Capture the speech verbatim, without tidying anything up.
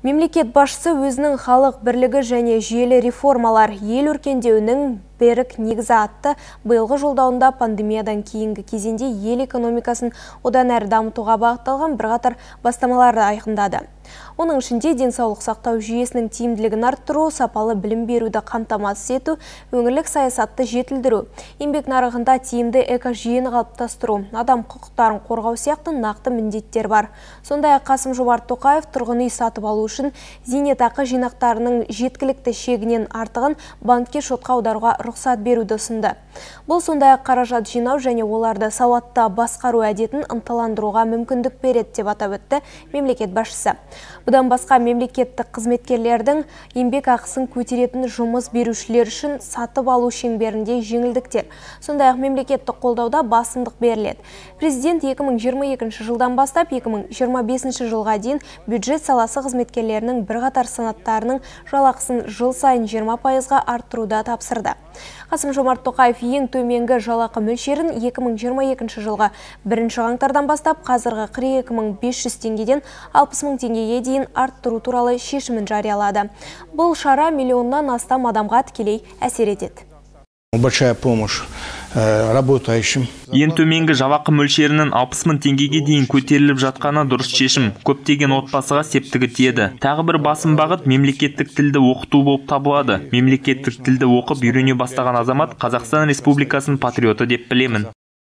Мемлекет басшысы өзінің халық бірлігі және жүйелі реформалар ел өркендеуінің берік негізі атты биылғы жолдауында пандемиядан кейінгі кезеңде ел экономикасын одан әрі дамытуға бағытталған бірқатар бастамаларды айқындады. Оның ішінде денсаулық сақтау жүйесінің тиімділігін арттыру, сапалы білім беруді қамтамасыз ету, өңірлік саясатты жетілдіру, еңбек нарығында тиімді экожүйені қалыптастыру, адам құқықтарын қорғау сияқты нақты міндеттер бар. Сондай-ақ Қасым-Жомарт Тоқаев тұрғын үй сатып алу үшін зейнетақы жинақтарының жеткілікті шегінен артығын банкке шотқа аударуға рұқсат беруді ұсынды. Бұл сондай-ақ қаражат жинау және оларды сауатты басқару әдетін ынталандыруға мүмкіндік береді деп атап өтті мемлекет басшысы. Бұдан басқа мемлекеттік қызметкерлердің еңбек ақысын көтеретін жұмыс берушілер үшін сатып алу шеңберінде жеңілдіктер. Сондай-ақ мемлекеттік қолдауда басымдық беріледі. Президент екі мың жиырма екінші жылдан бастап екі мың жиырма бесінші жылға дейін бюджет саласы қызметкерлерінің бірқатар санаттарының жалақысын жыл сайын жиырма пайызға арттыруды тапсырды. Қасым-Жомарт Тоқаев ең төменгі жалақы мөлшерін екі мың жиырма екінші жылға бірінші қаңтардан бастап қазіргі қырық екі мың бес жүз теңгеден алпыс мың теңгеге дейін арттыру туралы шешімін жариялады. Бұл шара миллионнан астам адамға тікелей әсер етеді. Большая помощь работающим. Ең төменгі жалақы мөлшерінің алпыс мың теңгеге дейін көтеріліп жатқаны дұрыс шешім. Көптеген отбасыға септігі тиеді. Тағы бір басым бағыт мемлекеттік тілді оқыту болып табылады. Мемлекеттік тілді оқып үйрене бастаған азамат Қазақстан Республикасының патриоты деп білемін.